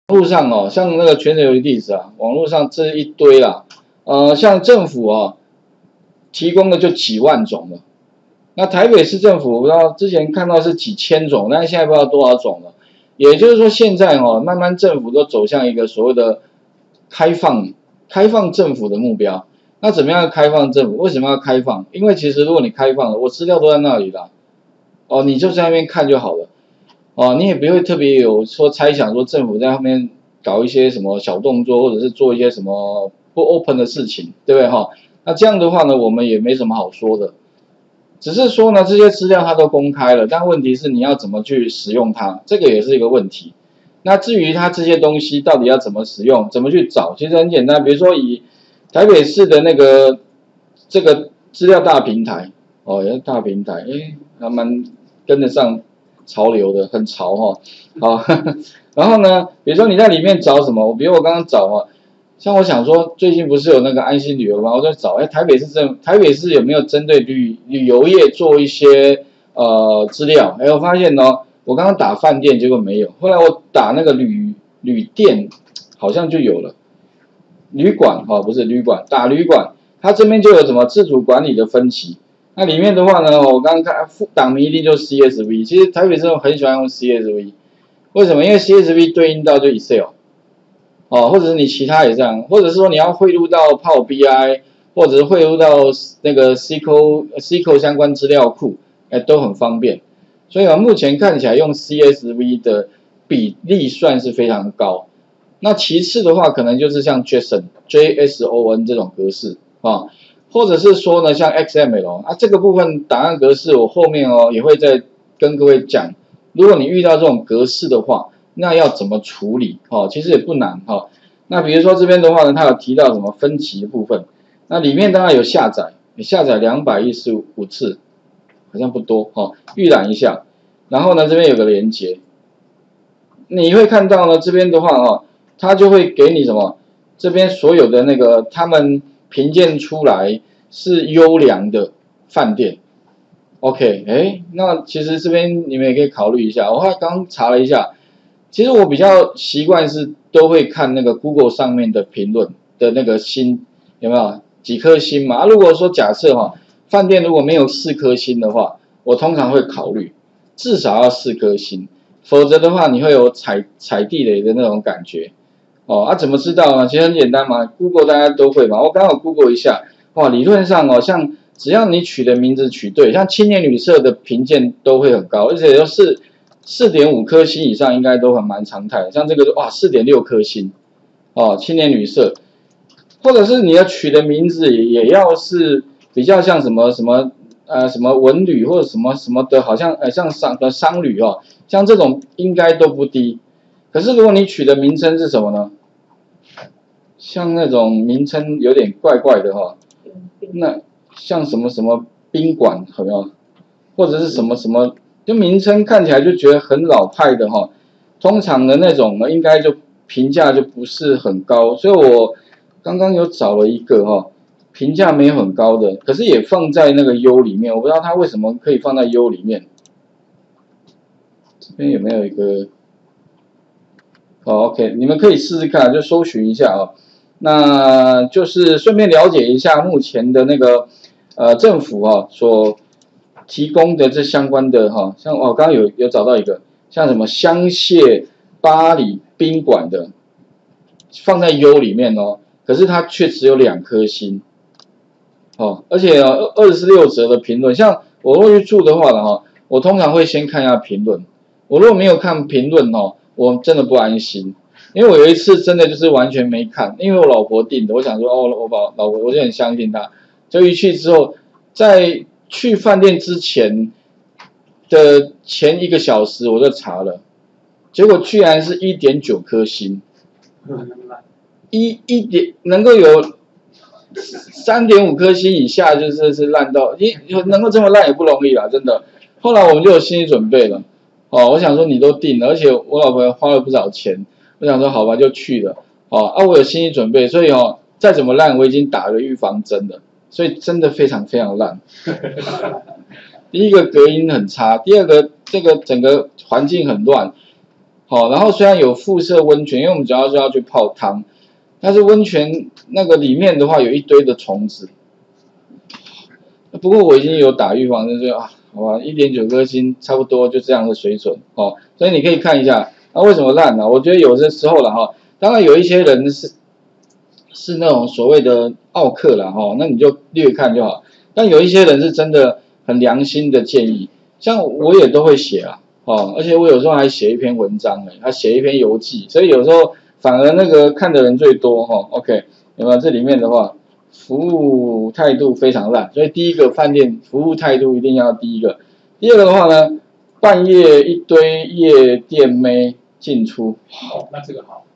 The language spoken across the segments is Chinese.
网络上哦，像那个全省有一例子啊，网络上这一堆啦，像政府啊提供的就几万种了。那台北市政府我不知道之前看到是几千种，但是现在不知道多少种了。也就是说，现在哦，慢慢政府都走向一个所谓的开放政府的目标。那怎么样开放政府？为什么要开放？因为其实如果你开放了，我资料都在那里啦，哦，你就在那边看就好了。哦，你也不会特别有说猜想说政府在后面搞一些什么小动作，或者是做一些什么不 open 的事情，对不对哈？那这样的话呢，我们也没什么好说的，只是说呢，这些资料它都公开了，但问题是你要怎么去使用它，这个也是一个问题。那至于它这些东西到底要怎么使用，怎么去找，其实很简单，比如说以台北市的这个资料大平台，哦，也是大平台，还蛮跟得上潮流的，很潮哈。好，然后呢，比如说你在里面找什么，比如我刚刚找啊，像我想说，最近不是有那个安心旅游吗？我在找，台北市有没有针对旅游业做一些资料？我发现哦，我刚刚打饭店，结果没有，后来我打那个旅店，好像就有了。旅馆不是旅馆，打旅馆，它这边就有什么自主管理的分歧。那里面的话呢，我刚刚看党名一定就是 CSV， 其实台北市很喜欢用 CSV， 为什么？因为 CSV 对应到就 Excel， 或者是你其他也这样，或者是说你要汇入到 Power BI， 或者是汇入到那个 SQL 相关资料库，都很方便。所以目前看起来用 CSV 的比例算是非常高。那其次的话，可能就是像 JSON 这种格式或者是说呢，像 XML 这个部分档案格式，我后面也会再跟各位讲。如果你遇到这种格式的话，那要怎么处理？其实也不难那比如说这边的话呢，它有提到什么分歧的部分，那里面当然有下载，你下载215次，好像不多预览一下。然后呢，这边有个连结，你会看到呢，这边的话它就会给你什么？这边所有的那个他们评鉴出来是优良的饭店。OK， 那其实这边你们也可以考虑一下。我刚查了一下，其实我比较习惯是都会看那个 Google 上面的评论的那个星有没有几颗星嘛？如果说假设饭店如果没有4颗星的话，我通常会考虑至少要4颗星，否则的话你会有踩地雷的那种感觉。怎么知道呢？其实很简单嘛 ，Google 大家都会嘛。我刚好 Google 一下，理论上像只要你取的名字取对，像青年旅社的评鉴都会很高，而且是4.5颗星以上，应该都很蛮常态的。像这个4.6颗星，青年旅社，或者是你要取的名字也要是比较像什么文旅或者什么什么的，好像像商旅像这种应该都不低。可是如果你取的名称是什么呢？像那种名称有点怪怪的那像什么什么宾馆有没有？或者是什么什么，就名称看起来就觉得很老派的通常的那种呢，应该就评价就不是很高。所以我刚刚有找了一个评价没有很高的，可是也放在那个优里面，我不知道它为什么可以放在优里面。这边有没有一个？OK， 你们可以试试看，就搜寻一下那就是顺便了解一下目前的那个政府所提供的这相关的像刚刚有找到一个像什么香榭巴黎宾馆的，放在优里面可是它却只有2颗星而且26则的评论，像我如果去住的话呢我通常会先看一下评论，我如果没有看评论我真的不安心。因为我有一次真的就是完全没看，因为我老婆订的，我想说我把老婆我就很相信她，就一去之后，在去饭店之前的前1个小时我就查了，结果居然是1.9颗星，能够有3.5颗星以下就是烂到，能够这么烂也不容易啦，真的。后来我们就有心理准备了，我想说你都订了，而且我老婆花了不少钱。我想说好吧，就去了我有心理准备，所以再怎么烂我已经打了预防针了，所以真的非常非常烂。第一个隔音很差，第二个这个整个环境很乱， 好，然后虽然有附设温泉，因为我们主要是要去泡汤，但是温泉那个里面的话有一堆的虫子。不过我已经有打预防针，就啊，好吧，1.9颗星差不多就这样的水准哦。所以你可以看一下，那为什么烂呢？我觉得有的时候了哈，当然有一些人是那种所谓的奥客啦哈，那你就略看就好。但有一些人是真的很良心的建议，像我也都会写啊，哦，而且我有时候还写一篇文章还写一篇游记，所以有时候反而那个看的人最多哈。OK， 有没有？这里面的话，服务态度非常烂，所以第一个饭店服务态度一定要第一个。第二个的话呢，半夜一堆夜店妹进出。 好，那这个好。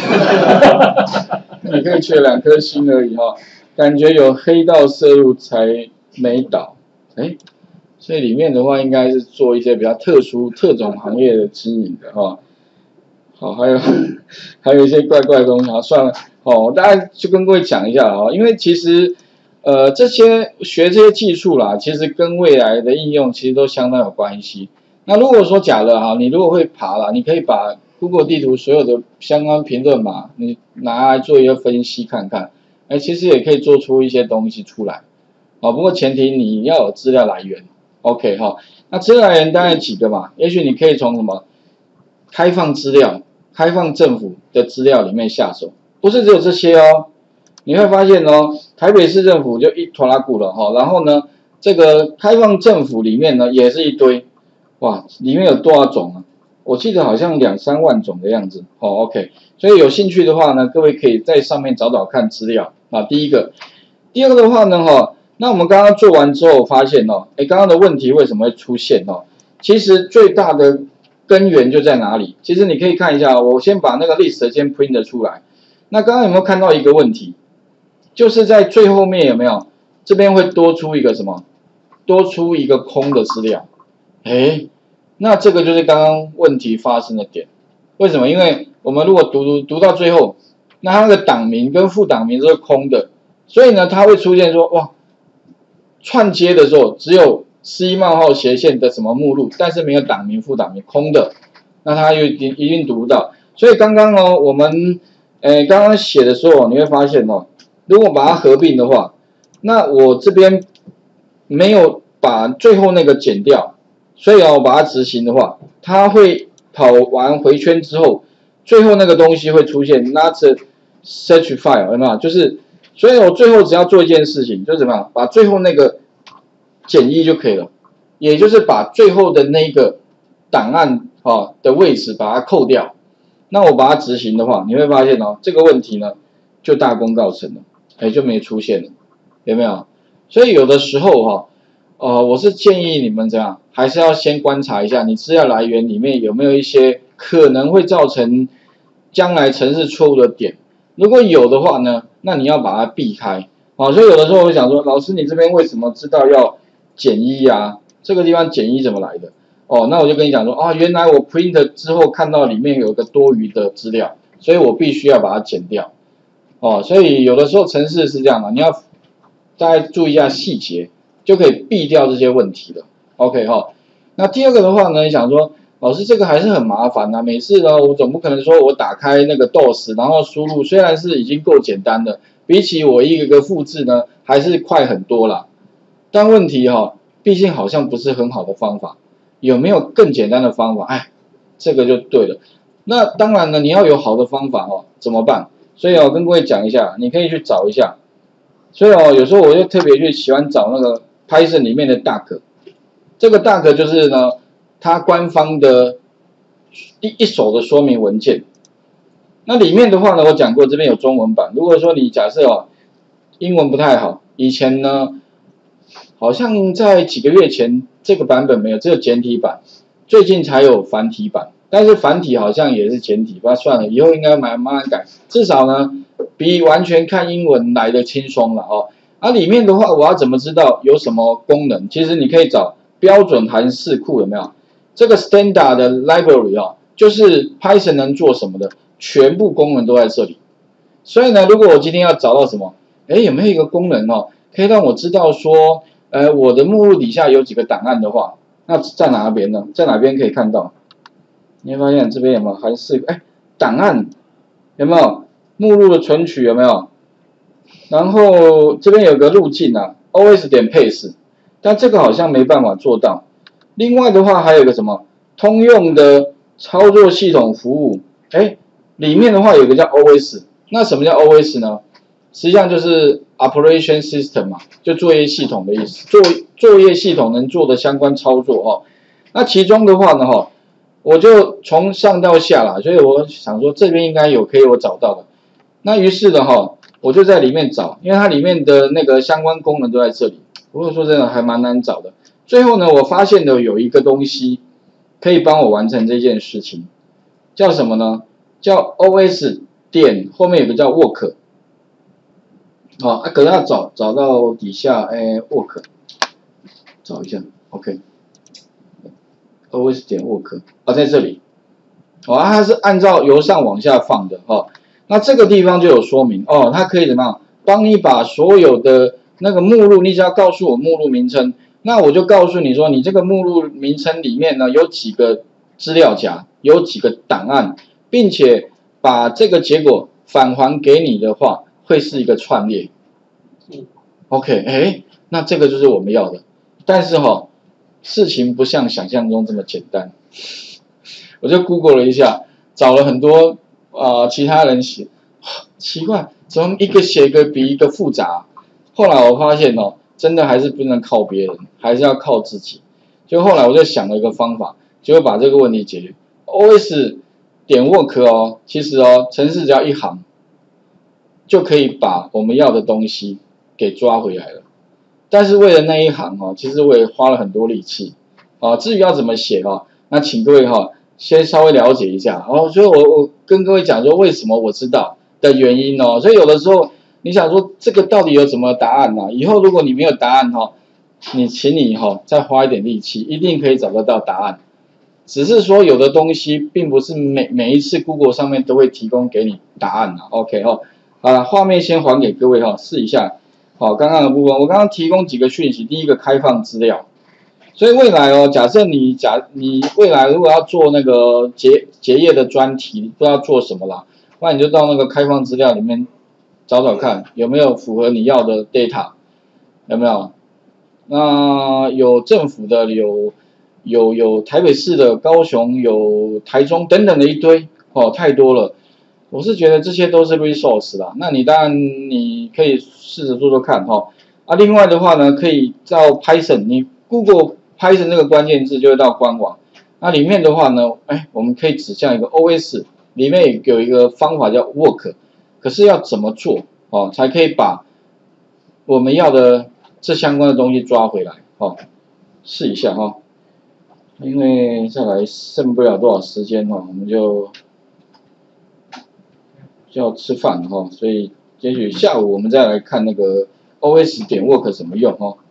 你可以缺2颗星而已哈，感觉有黑道摄入才没倒，所以里面的话应该是做一些比较特殊特种行业的经营的哈。好，还有一些怪怪的东西，好，算了，我大概就跟各位讲一下啊，因为其实这些学这些技术啦，其实跟未来的应用其实都相当有关系。那如果说假的哈，你如果会爬啦，你可以把 Google 地图所有的相关评论码，你拿来做一个分析看看，其实也可以做出一些东西出来，不过前提你要有资料来源 ，OK 哈，那资料来源大概几个嘛？也许你可以从什么开放资料、开放政府的资料里面下手，不是只有这些哦，你会发现哦，台北市政府就一拖拉骨了哈，然后呢，这个开放政府里面呢也是一堆，哇，里面有多少种啊？我记得好像2、3万种的样子，OK， 所以有兴趣的话呢，各位可以在上面找找看资料啊。第一个，第二个的话呢，那我们刚刚做完之后发现刚刚的问题为什么会出现其实最大的根源就在哪里？其实你可以看一下，我先把那个 list 先 print 出来。那刚刚有没有看到一个问题？就是在最后面有没有这边会多出一个什么？多出一个空的资料，那这个就是刚刚问题发生的点。为什么？因为我们如果读到最后，那它那个党名跟副党名都是空的，所以呢，它会出现说，哇，串接的时候只有 C 冒号斜线的什么目录，但是没有党名、副党名，空的，那它就一定读不到。所以刚刚我们刚刚写的时候，你会发现如果把它合并的话，那我这边没有把最后那个剪掉。所以我把它执行的话，它会跑完回圈之后，最后那个东西会出现 not search file， 有没有？就是，所以我最后只要做一件事情，就是怎么样，把最后那个减1就可以了，也就是把最后的那个档案的位置把它扣掉。那我把它执行的话，你会发现这个问题呢就大功告成了，就没出现了，有没有？所以有的时候我是建议你们怎样？还是要先观察一下你资料来源里面有没有一些可能会造成将来程式错误的点。如果有的话呢，那你要把它避开。所以有的时候我会想说，老师你这边为什么知道要减1啊？这个地方减1怎么来的？那我就跟你讲说，原来我 print 之后看到里面有个多余的资料，所以我必须要把它减掉。所以有的时候程式是这样的，你要大家注意一下细节，就可以避掉这些问题了。OK 那第二个的话呢，你想说，老师这个还是很麻烦啊，每次呢我总不可能说我打开那个 DOS 然后输入，虽然是已经够简单的，比起我一个复制呢还是快很多啦。但问题毕竟好像不是很好的方法，有没有更简单的方法？这个就对了。那当然呢，你要有好的方法怎么办？所以跟各位讲一下，你可以去找一下。所以有时候我就特别去喜欢找那个 Python 里面的 Duck， 这个 Duck 就是呢，它官方的一手的说明文件。那里面的话呢，我讲过这边有中文版。如果说你假设英文不太好，以前呢，好像在几个月前这个版本没有，只有简体版，最近才有繁体版。但是繁体好像也是简体，那算了，以后应该慢慢改。至少呢，比完全看英文来的轻松了里面的话，我要怎么知道有什么功能？其实你可以找标准函式库，有没有？这个 standard 的 library 就是 Python 能做什么的，全部功能都在这里。所以呢，如果我今天要找到什么，有没有一个功能可以让我知道说，我的目录底下有几个档案的话，那在哪边呢？在哪边可以看到？ 你会发现这边有没有还是档案有没有目录的存取有没有？然后这边有个路径啊 ，os 点 paste， 但这个好像没办法做到。另外的话还有个什么通用的操作系统服务，里面的话有个叫 os， 那什么叫 os 呢？实际上就是 operation system 嘛，就作业系统的意思，作业系统能做的相关操作哦。那其中的话呢我就从上到下啦，所以我想说这边应该有可以我找到的。那于是的我就在里面找，因为它里面的那个相关功能都在这里。不过说真的还蛮难找的。最后呢，我发现的有一个东西可以帮我完成这件事情，叫什么呢？叫 os 点后面有个叫 work， 可能要找到底下work， 找一下 ，OK。os 点 work 在这里，它是按照由上往下放的那这个地方就有说明它可以怎么样帮你把所有的那个目录，你只要告诉我目录名称，那我就告诉你说，你这个目录名称里面呢有几个资料夹，有几个档案，并且把这个结果返还给你的话，会是一个串列。OK， 那这个就是我们要的，但是事情不像想象中这么简单。我就 Google 了一下，找了很多其他人写，奇怪，怎么一个写一个比一个复杂？后来我发现真的还是不能靠别人，还是要靠自己。就后来我就想了一个方法，就会把这个问题解决。os 点 work 其实程式只要一行，就可以把我们要的东西给抓回来了。但是为了那一行其实我也花了很多力气至于要怎么写那请各位先稍微了解一下所以我跟各位讲说为什么我知道的原因所以有的时候你想说这个到底有什么答案呢？以后如果你没有答案请你再花一点力气，一定可以找得到答案。只是说有的东西并不是每一次 Google 上面都会提供给你答案OK 画面先还给各位试一下。刚刚的部分我刚刚提供几个讯息，第一个开放资料。所以未来假设你未来如果要做那个结业的专题，不知道做什么啦，那你就到那个开放资料里面找找看有没有符合你要的 data， 有没有？那有政府的，有台北市的，高雄有台中等等的一堆太多了。我是觉得这些都是 resource 啦，那你当然你可以试着做做看另外的话呢，可以到 Python， 你 Google Python 那个关键字就会到官网。那里面的话呢，我们可以指向一个 OS， 里面有一个方法叫 work， 可是要怎么做才可以把我们要的这相关的东西抓回来试一下因为再来剩不了多少时间我们就要吃饭所以也许下午我们再来看那个 os 点 work 怎么用